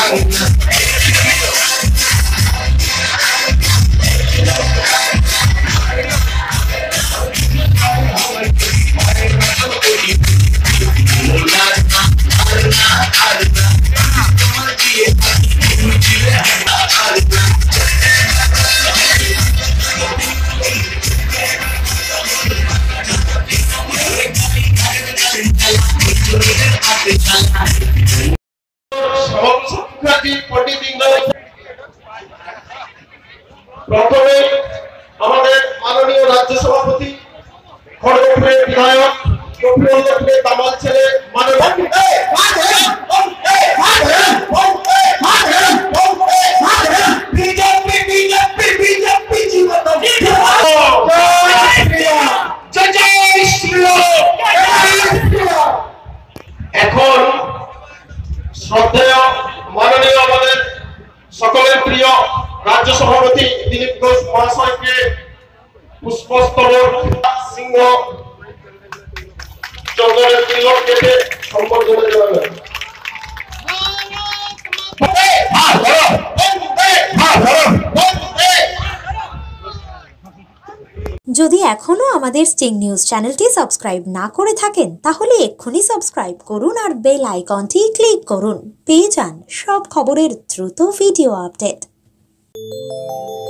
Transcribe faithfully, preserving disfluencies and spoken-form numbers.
প্রথমে আমাদের মাননীয় রাজ্য সভাপতি খড়গপুরের বিধায়ক কপিলউল্লাহকে তামাল ছেলে মাননীয় বিজেপি বিজেপি বিজেপি জীবন এখন শ্রদ্ধেয় মাননীয় আমাদের সকলের প্রিয় রাজ্য সভাপতি দিলীপ ঘোষ মহাশয়কে পুষ্পস্তবক সিংহ চন্দনের তিলক কেটে সম্বর্ধনা জানাবেন। যদি এখনো আমাদের স্টিং নিউজ চ্যানেলটি সাবস্ক্রাইব না করে থাকেন তাহলে এক্ষুনি সাবস্ক্রাইব করুন আর বেল আইকনটি ক্লিক করুন, পেয়ে যান সব খবরের দ্রুত ভিডিও আপডেট।